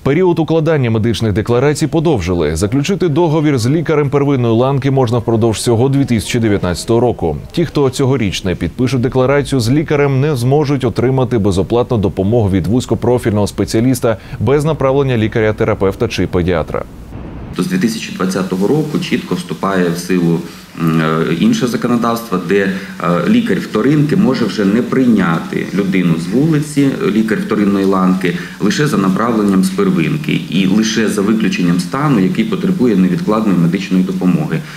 Період укладання медичних декларацій подовжили. Заключити договір з лікарем первинної ланки можна впродовж всього 2019 року. Ті, хто цьогоріч не підпишуть декларацію з лікарем, не зможуть отримати безоплатну допомогу від вузькопрофільного спеціаліста без направлення лікаря-терапевта чи педіатра. З 2020 року чітко вступає в силу інше законодавство, де лікар вторинки може вже не прийняти людину з вулиці, лікар вторинної ланки, лише за направленням з первинки і лише за виключенням стану, який потребує невідкладної медичної допомоги.